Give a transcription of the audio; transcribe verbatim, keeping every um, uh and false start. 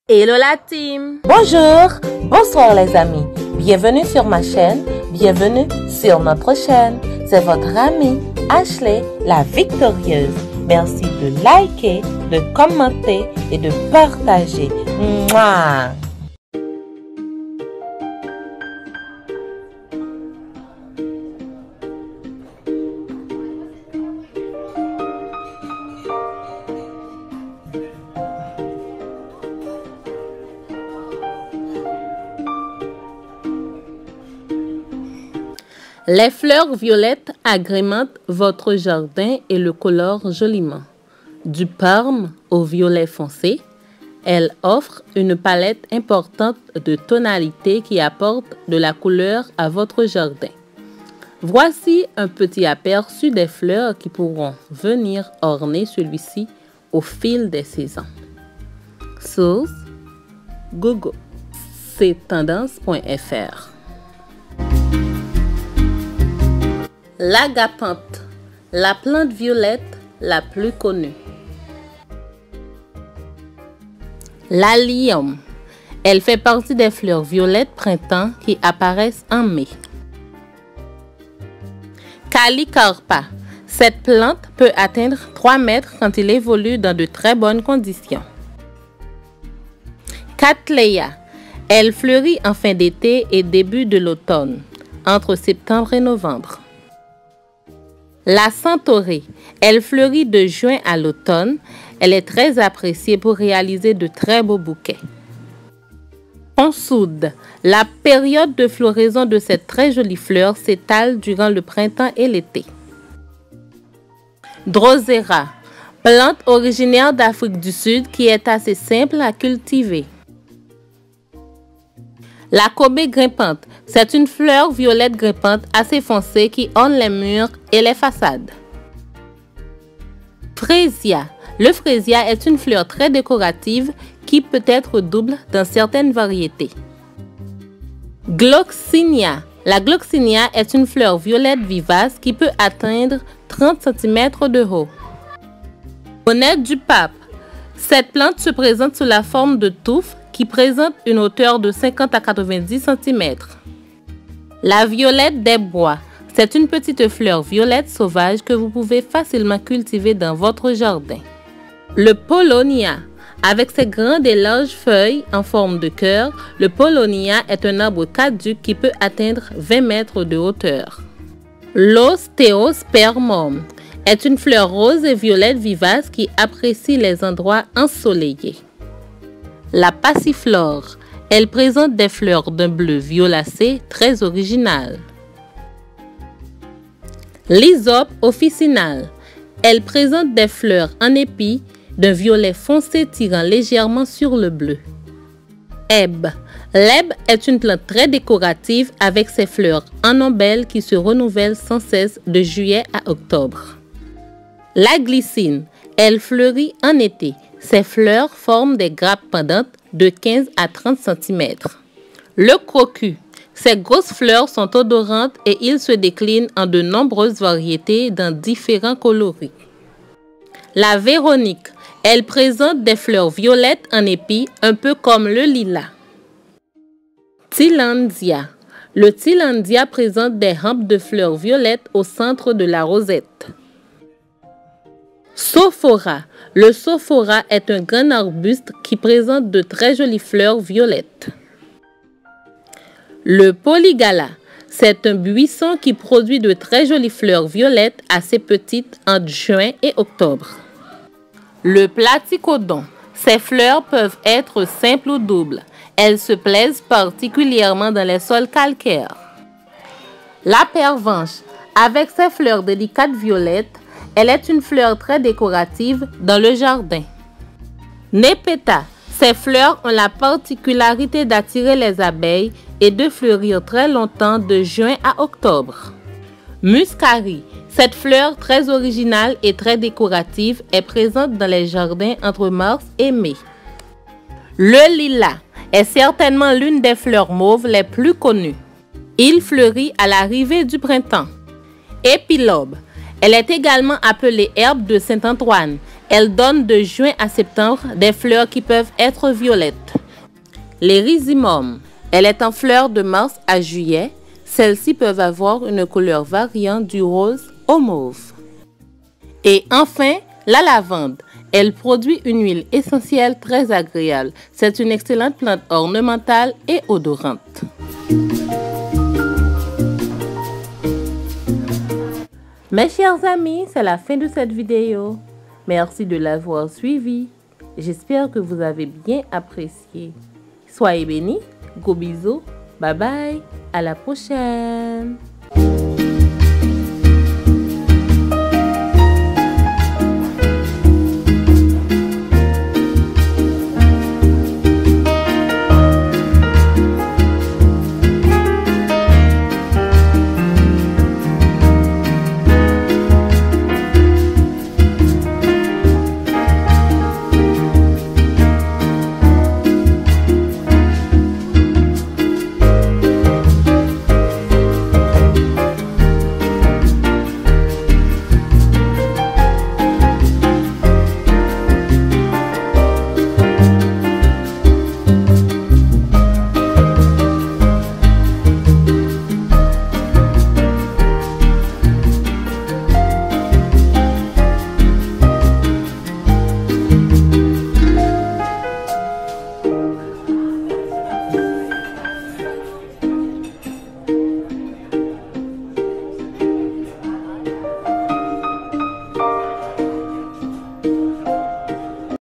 Hello la team! Bonjour, bonsoir les amis. Bienvenue sur ma chaîne, bienvenue sur notre chaîne. C'est votre amie Ashley, la victorieuse. Merci de liker, de commenter et de partager. Mouah! Les fleurs violettes agrémentent votre jardin et le colorent joliment. Du parme au violet foncé, elles offrent une palette importante de tonalités qui apportent de la couleur à votre jardin. Voici un petit aperçu des fleurs qui pourront venir orner celui-ci au fil des saisons. Source Google, c'est tendance point F R. L'agapanthe, la plante violette la plus connue. L'allium, elle fait partie des fleurs violettes printemps qui apparaissent en mai. Calicarpa, cette plante peut atteindre trois mètres quand il évolue dans de très bonnes conditions. Cattleya, elle fleurit en fin d'été et début de l'automne, entre septembre et novembre. La centaurée, elle fleurit de juin à l'automne. Elle est très appréciée pour réaliser de très beaux bouquets. Consoude, la période de floraison de cette très jolie fleur s'étale durant le printemps et l'été. Drosera, plante originaire d'Afrique du Sud qui est assez simple à cultiver. La cobée grimpante, c'est une fleur violette grimpante assez foncée qui orne les murs et les façades. Frésia, le frésia est une fleur très décorative qui peut être double dans certaines variétés. Gloxinia, la gloxinia est une fleur violette vivace qui peut atteindre trente centimètres de haut. Bonnette du pape, cette plante se présente sous la forme de touffes qui présente une hauteur de cinquante à quatre-vingt-dix centimètres. La violette des bois, c'est une petite fleur violette sauvage que vous pouvez facilement cultiver dans votre jardin. Le polonia, avec ses grandes et larges feuilles en forme de cœur, le polonia est un arbre caduc qui peut atteindre vingt mètres de hauteur. L'ostéospermum est une fleur rose et violette vivace qui apprécie les endroits ensoleillés. La passiflore, elle présente des fleurs d'un bleu violacé très original. L'hysope officinale, elle présente des fleurs en épi d'un violet foncé tirant légèrement sur le bleu. Hebe, l'hebe est une plante très décorative avec ses fleurs en ombelle qui se renouvellent sans cesse de juillet à octobre. La glycine, elle fleurit en été. Ses fleurs forment des grappes pendantes de quinze à trente centimètres. Le crocus, ses grosses fleurs sont odorantes et il se décline en de nombreuses variétés dans différents coloris. La véronique, elle présente des fleurs violettes en épi, un peu comme le lilas. Tillandsia, le tillandsia présente des rampes de fleurs violettes au centre de la rosette. Sophora, le sophora est un grand arbuste qui présente de très jolies fleurs violettes. Le polygala, c'est un buisson qui produit de très jolies fleurs violettes assez petites entre juin et octobre. Le platycodon, ses fleurs peuvent être simples ou doubles. Elles se plaisent particulièrement dans les sols calcaires. La pervenche, avec ses fleurs délicates violettes, elle est une fleur très décorative dans le jardin. Nepeta, ses fleurs ont la particularité d'attirer les abeilles et de fleurir très longtemps de juin à octobre. Muscari, cette fleur très originale et très décorative est présente dans les jardins entre mars et mai. Le lilas est certainement l'une des fleurs mauves les plus connues. Il fleurit à l'arrivée du printemps. Épilobe, elle est également appelée herbe de Saint-Antoine. Elle donne de juin à septembre des fleurs qui peuvent être violettes. L'Érysimum. Elle est en fleurs de mars à juillet. Celles-ci peuvent avoir une couleur variant du rose au mauve. Et enfin, la lavande. Elle produit une huile essentielle très agréable. C'est une excellente plante ornementale et odorante. Mes chers amis, c'est la fin de cette vidéo. Merci de l'avoir suivi. J'espère que vous avez bien apprécié. Soyez bénis. Gros bisous. Bye bye. À la prochaine.